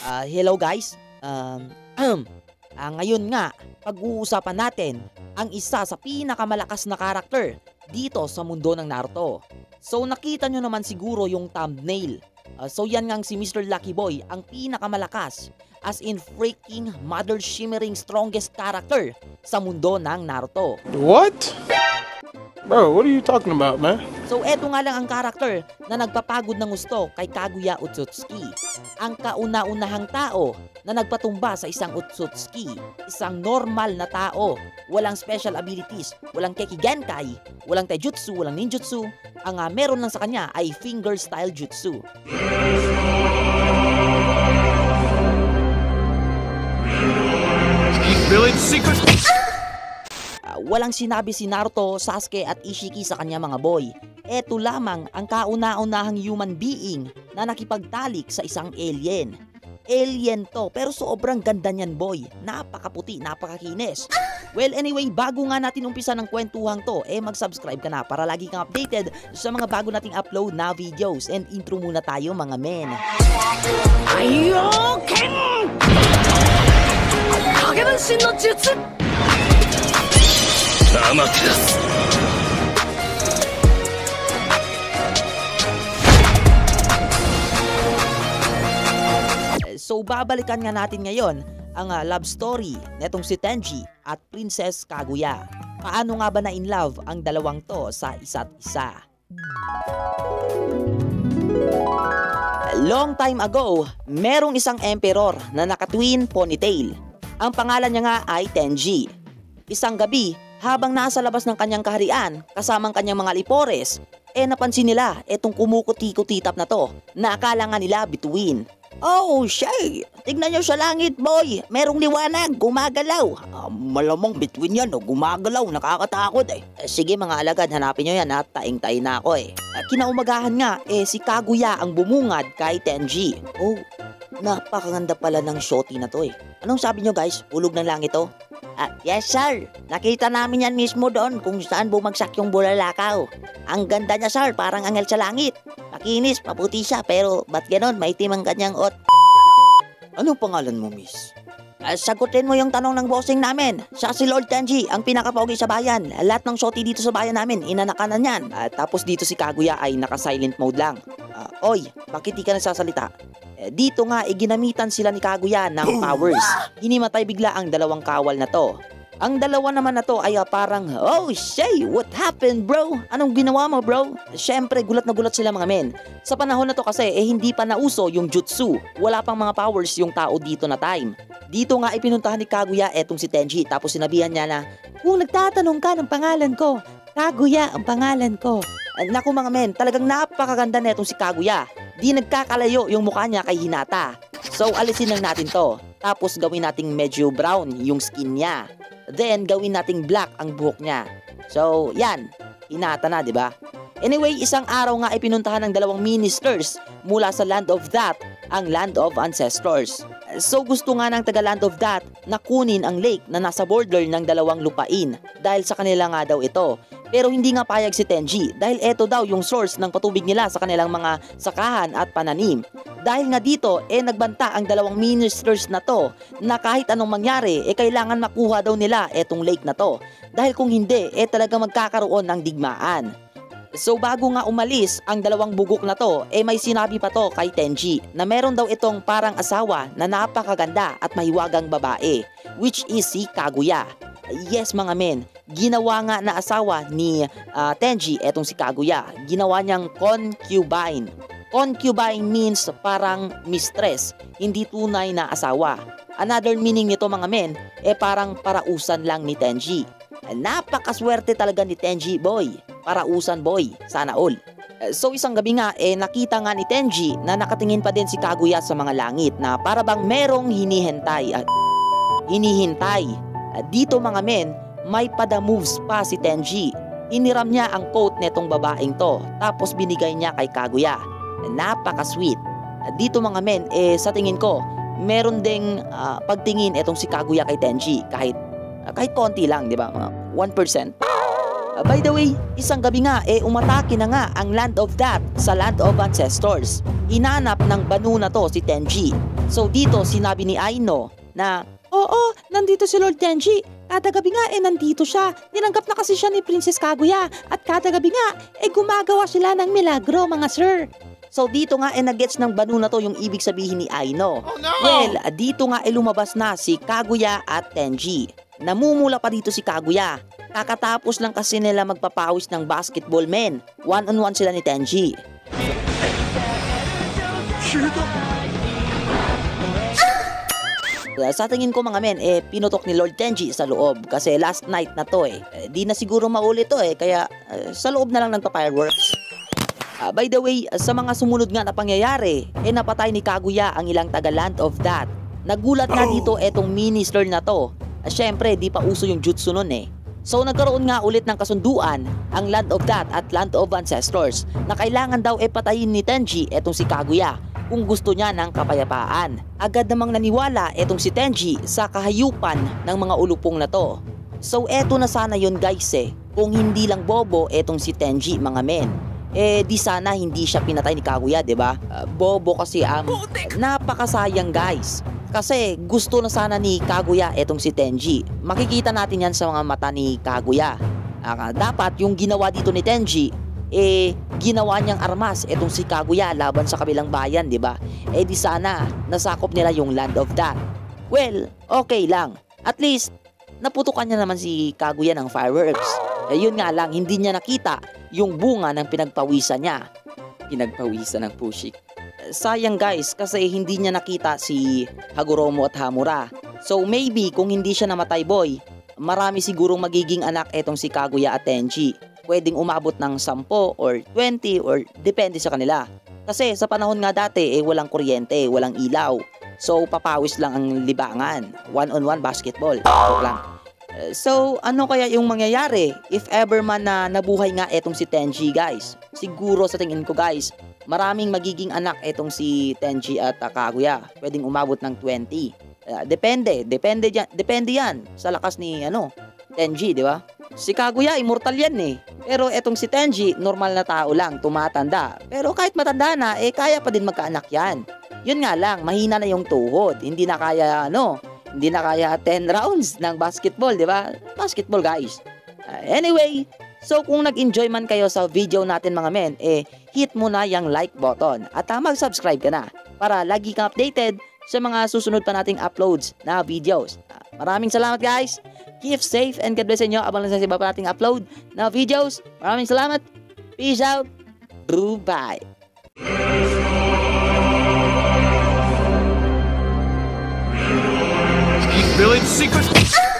Hello guys. Ngayon nga, pag-uusapan natin ang isa sa pinakamalakas na karakter dito sa mundo ng Naruto. So nakita nyo naman siguro yung thumbnail. So yan nga si Mr. Lucky Boy, ang pinakamalakas, as in freaking mother shimmering strongest character sa mundo ng Naruto. What? Bro, what are you talking about, man? So eto nga lang ang karakter na nagpapagod ng gusto kay Kaguya Otsutsuki. Ang kauna-unahang tao na nagpatumba sa isang Otsutsuki. Isang normal na tao. Walang special abilities, walang Keki Genkai, walang Taijutsu, walang Ninjutsu. Ang meron lang sa kanya ay finger style jutsu. Village secret. Walang sinabi si Naruto, Sasuke at Ishiki sa kanya mga boy. Eto lamang ang kauna-unahang human being na nakipagtalik sa isang alien. Alien to, pero sobrang ganda niyan boy. Napakaputi, napakakinis. Well anyway, bago nga natin umpisa ng kwentuhang to, mag-subscribe ka na para lagi kang updated sa mga bago nating upload na videos. And intro muna tayo mga men. Kaioken! Kagebunshin no jutsu! Amaterasu! So babalikan nga natin ngayon ang love story netong si Tenji at Princess Kaguya. Paano nga ba na in love ang dalawang to sa isa't isa? Long time ago, merong isang emperor na naka-twin ponytail. Ang pangalan niya nga ay Tenji. Isang gabi, habang nasa labas ng kanyang kaharian kasamang kanyang mga lipores, napansin nila etong kumukuti-kutitap na to na akala nga nila bituin. Oh, Shay! Tignan nyo sa langit, boy! Merong liwanag, gumagalaw. Malamang bituin yan, gumagalaw, nakakatakot eh. Sige mga alagad, hanapin nyo yan at taing-taing na ako eh. Kinaumagahan nga, si Kaguya ang bumungad kay Tenji. Oh, napakaganda pala ng shorty na to eh. Anong sabi nyo guys? Hulog ng langit to? Yes sir, nakita namin yan mismo doon kung saan bumagsak yung bulalakaw. Ang ganda niya sir, parang angel sa langit. Makinis, maputi siya, pero ba't ganon? Maitim ang kanyang Anong pangalan mo miss? Sagutin mo yung tanong ng bossing namin. Siya si Lord Tenji, ang pinakapogi sa bayan. Lahat ng shorty dito sa bayan namin, inanakanan yan. Tapos dito si Kaguya ay naka-silent mode lang. Oy, bakit di ka nagsasalita? Dito nga, ginamitan sila ni Kaguya ng powers. Hinimatay bigla ang dalawang kawal na to. Ang dalawa naman na to ay parang, oh Shay, what happened bro? Anong ginawa mo bro? Syempre, gulat na gulat sila mga men. Sa panahon na to kasi, hindi pa nauso yung jutsu. Wala pang mga powers yung tao dito na time. Dito nga ipinuntahan ni Kaguya etong si Tenji. Tapos sinabihan niya na, kung nagtatanong ka ng pangalan ko, Kaguya ang pangalan ko. Naku mga men, talagang napakaganda netong si Kaguya. Di nagkakalayo yung mukha niya kay Hinata. So alisin lang natin to. Tapos gawin nating medyo brown yung skin niya. Then gawin nating black ang buhok niya. So yan, Hinata na, 'di ba? Anyway, isang araw nga ay pinuntahan ng dalawang ministers mula sa Land of That, ang Land of Ancestors. So gusto nga ng taga Land of That na kunin ang lake na nasa border ng dalawang lupain dahil sa kanila nga daw ito. Pero hindi nga payag si Tenji dahil eto daw yung source ng patubig nila sa kanilang mga sakahan at pananim. Dahil nga dito, nagbanta ang dalawang ministers na to na kahit anong mangyari, kailangan makuha daw nila etong lake na to. Dahil kung hindi, talaga magkakaroon ng digmaan. So bago nga umalis ang dalawang bugok na to, may sinabi pa to kay Tenji na meron daw itong parang asawa na napakaganda at mahiwagang babae, which is si Kaguya. Yes mga men, ginawa nga na asawa ni Tenji etong si Kaguya. Ginawa niyang concubine. Concubine means parang mistress, hindi tunay na asawa. Another meaning nito mga men, parang parausan lang ni Tenji. Napakaswerte talaga ni Tenji boy. Parausan boy, sana all. So isang gabi nga, nakita nga ni Tenji na nakatingin pa din si Kaguya sa mga langit na para bang merong hinihintay. Dito mga men, may pada moves pa si Tenji. Iniram niya ang coat netong babaeng to, tapos binigay niya kay Kaguya. Napaka-sweet. Dito mga men, sa tingin ko, meron ding pagtingin etong si Kaguya kay Tenji kahit konti lang, di ba? 1%. By the way, isang gabi nga umatake na nga ang Land of That sa Land of Ancestors. Hinanap ng Banu na to si Tenji. So dito sinabi ni Aino na, oo, nandito si Lord Tenji. Kada gabi nga nandito siya. Nilanggap na kasi siya ni Princess Kaguya. At kada gabi nga gumagawa sila ng milagro, mga sir. So dito nga nag-gets ng Banu na to yung ibig sabihin ni Aino. Oh, no! Well, dito nga lumabas na si Kaguya at Tenji. Namumula pa dito si Kaguya. Kakatapos lang kasi nila magpapawis ng basketball men. One-on-one sila ni Tenji. Sa tingin ko mga men, pinutok ni Lord Tenji sa loob kasi last night na to di na siguro maulit to kaya sa loob na lang nagpa-fireworks. By the way, sa mga sumunod nga na pangyayari, napatay ni Kaguya ang ilang taga Land of That. Nagulat nga dito etong minister na to. Syempre, di pa uso yung jutsu nun So nagkaroon nga ulit ng kasunduan ang Land of That at Land of Ancestors na kailangan daw patayin ni Tenji etong si Kaguya kung gusto niya ng kapayapaan. Agad namang naniwala etong si Tenji sa kahayupan ng mga ulupong na to. So eto na sana yun guys kung hindi lang bobo etong si Tenji mga men. Di sana hindi siya pinatay ni Kaguya, di ba? Bobo kasi napakasayang guys. Kasi gusto na sana ni Kaguya etong si Tenji. Makikita natin yan sa mga mata ni Kaguya. Dapat yung ginawa dito ni Tenji, ginawa niyang armas etong si Kaguya laban sa kabilang bayan, di ba? Di sana nasakop nila yung Land of That. Well, okay lang. At least, naputukan niya naman si Kaguya ng fireworks. Yun nga lang, hindi niya nakita yung bunga ng pinagpawisan niya. Pinagpawisan ng Pushik. Sayang guys, kasi hindi niya nakita si Hagoromo at Hamura. So maybe kung hindi siya namatay boy, marami sigurong magiging anak etong si Kaguya at Tenji. Pwedeng umabot ng 10 or 20 or depende sa kanila. Kasi sa panahon nga dati walang kuryente, walang ilaw. So papawis lang ang libangan. One-on-one basketball. Joke lang. So, ano kaya yung mangyayari if ever man na nabuhay nga etong si Tenji guys? Siguro sa tingin ko guys, maraming magiging anak etong si Tenji at Kaguya. Pwedeng umabot ng 20. Depende yan sa lakas ni Tenji, di ba? Si Kaguya immortal yan Pero etong si Tenji, normal na tao lang, tumatanda. Pero kahit matanda na, kaya pa din magkaanak yan. Yun nga lang, mahina na yung tuhod. Hindi na kaya Hindi na kaya 10 rounds ng basketball, di ba? Basketball, guys. Anyway, so kung nag-enjoy man kayo sa video natin mga men, hit mo na yung like button at mag-subscribe ka na para lagi kang updated sa mga susunod pa nating uploads na videos. Maraming salamat guys. Keep safe and God bless inyo abang lang sa iba pa nating upload na videos. Maraming salamat. Peace out. Bye. Village secret.